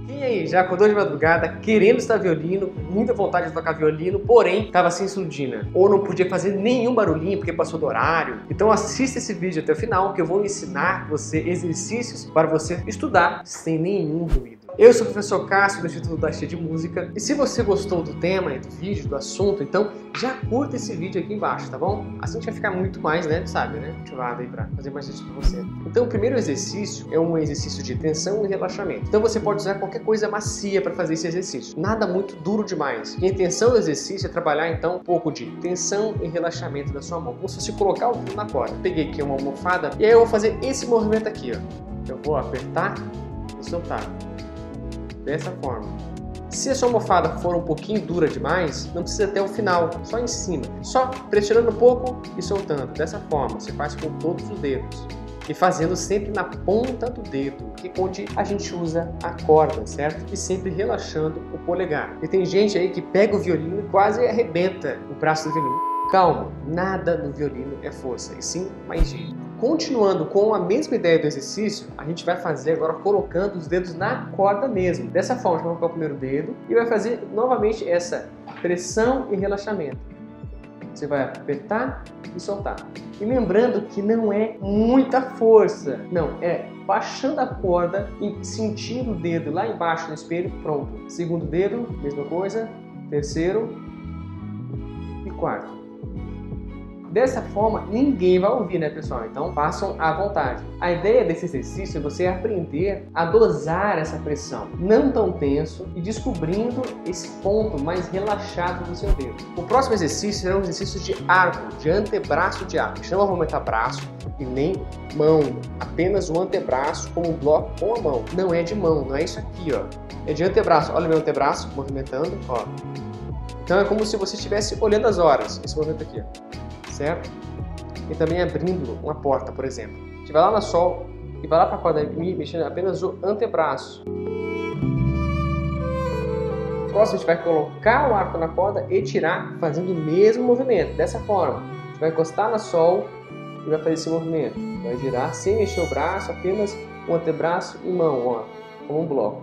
Quem aí já acordou de madrugada querendo estudar violino, com muita vontade de tocar violino, porém estava sem surdina, ou não podia fazer nenhum barulhinho porque passou do horário? Então assista esse vídeo até o final que eu vou ensinar você exercícios para você estudar sem nenhum ruído. Eu sou o professor Cássio do Instituto da Arte de Música e se você gostou do tema, do vídeo, do assunto, então já curta esse vídeo aqui embaixo, tá bom? Assim a gente vai ficar muito mais, motivado aí para fazer mais isso para você. Então o primeiro exercício é um exercício de tensão e relaxamento. Então você pode usar qualquer coisa macia para fazer esse exercício. Nada muito duro demais. E a intenção do exercício é trabalhar então um pouco de tensão e relaxamento da sua mão, como se você colocar o dedo na corda. Peguei aqui uma almofada e aí eu vou fazer esse movimento aqui, ó. Eu vou apertar e soltar. Dessa forma. Se a sua almofada for um pouquinho dura demais, não precisa até o final, só em cima. Só pressionando um pouco e soltando. Dessa forma, você faz com todos os dedos. E fazendo sempre na ponta do dedo, que é onde a gente usa a corda, certo? E sempre relaxando o polegar. E tem gente aí que pega o violino e quase arrebenta o braço do violino. Calma, nada no violino é força, e sim magia. Continuando com a mesma ideia do exercício, a gente vai fazer agora colocando os dedos na corda mesmo. Dessa forma, a gente vai colocar o primeiro dedo e vai fazer novamente essa pressão e relaxamento. Você vai apertar e soltar. E lembrando que não é muita força, não, é baixando a corda e sentindo o dedo lá embaixo no espelho, pronto. Segundo dedo, mesma coisa, terceiro e quarto. Dessa forma, ninguém vai ouvir, né, pessoal? Então, façam à vontade. A ideia desse exercício é você aprender a dosar essa pressão, não tão tenso, e descobrindo esse ponto mais relaxado do seu dedo. O próximo exercício será um exercício de arco, de antebraço de arco. Não vou aumentar braço e nem mão, apenas o antebraço como um bloco com a mão. Não é de mão, não é isso aqui, ó. É de antebraço. Olha o meu antebraço movimentando, ó. Então é como se você estivesse olhando as horas, esse movimento aqui, ó. Certo? E também abrindo uma porta, por exemplo. A gente vai lá na sol e vai lá para a corda mexendo apenas o antebraço. Próximo, a gente vai colocar o arco na corda e tirar fazendo o mesmo movimento. Dessa forma, a gente vai encostar na sol e vai fazer esse movimento. Vai girar sem mexer o braço, apenas o antebraço e mão, ó, como um bloco.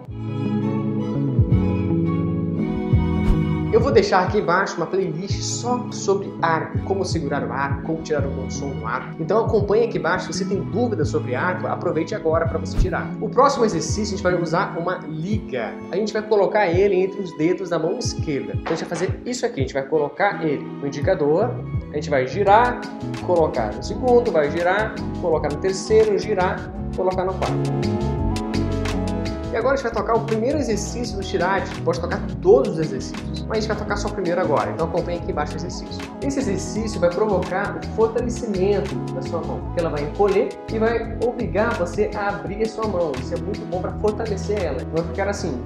Eu vou deixar aqui embaixo uma playlist só sobre arco, como segurar o arco, como tirar um bom som no arco. Então acompanhe aqui embaixo, se você tem dúvidas sobre arco, aproveite agora para você tirar. O próximo exercício a gente vai usar uma liga. A gente vai colocar ele entre os dedos da mão esquerda. Então a gente vai fazer isso aqui, a gente vai colocar ele no indicador, a gente vai girar, colocar no segundo, vai girar, colocar no terceiro, girar, colocar no quarto. E agora a gente vai tocar o primeiro exercício do tirade. Pode tocar todos os exercícios, mas a gente vai tocar só o primeiro agora. Então acompanhe aqui embaixo o exercício. Esse exercício vai provocar o fortalecimento da sua mão, porque ela vai encolher e vai obrigar você a abrir a sua mão. Isso é muito bom para fortalecer ela. Vai ficar assim.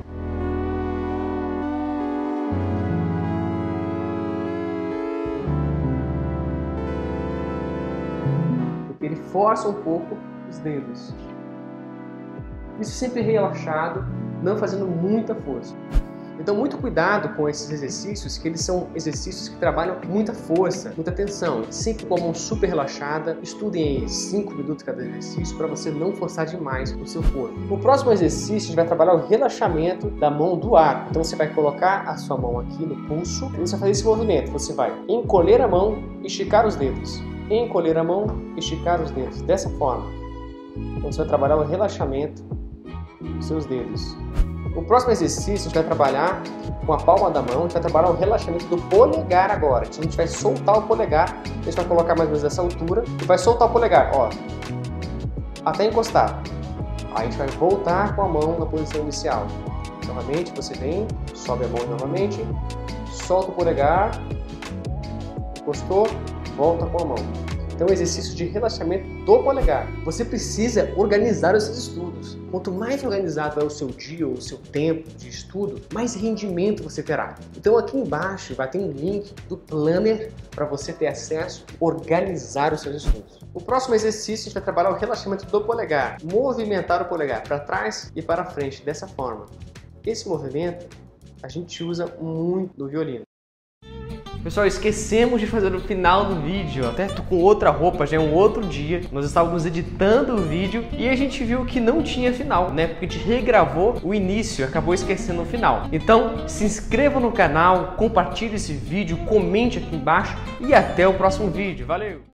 Porque ele força um pouco os dedos. Isso sempre relaxado, não fazendo muita força. Então muito cuidado com esses exercícios, que eles são exercícios que trabalham com muita força, muita tensão. Sempre com a mão super relaxada, estudem aí 5 minutos cada exercício para você não forçar demais o seu corpo. No próximo exercício a gente vai trabalhar o relaxamento da mão do arco. Então você vai colocar a sua mão aqui no pulso e você vai fazer esse movimento. Você vai encolher a mão e esticar os dedos. Encolher a mão e esticar os dedos. Dessa forma. Então você vai trabalhar o relaxamento dos seus dedos. O próximo exercício a gente vai trabalhar com a palma da mão, a gente vai trabalhar o relaxamento do polegar agora. Então a gente vai soltar o polegar, a gente vai colocar mais ou menos essa altura e vai soltar o polegar, ó, até encostar. Aí a gente vai voltar com a mão na posição inicial. Novamente você vem, sobe a mão novamente, solta o polegar, encostou, volta com a mão. Então, exercício de relaxamento do polegar. Você precisa organizar os seus estudos. Quanto mais organizado é o seu dia ou o seu tempo de estudo, mais rendimento você terá. Então, aqui embaixo vai ter um link do Planner para você ter acesso, organizar os seus estudos. O próximo exercício a gente vai trabalhar o relaxamento do polegar. Movimentar o polegar para trás e para frente dessa forma. Esse movimento a gente usa muito no violino. Pessoal, esquecemos de fazer o final do vídeo. Até tô com outra roupa, já é um outro dia. Nós estávamos editando o vídeo e a gente viu que não tinha final, né? Porque a gente regravou o início, acabou esquecendo o final. Então, se inscreva no canal, compartilhe esse vídeo, comente aqui embaixo e até o próximo vídeo. Valeu!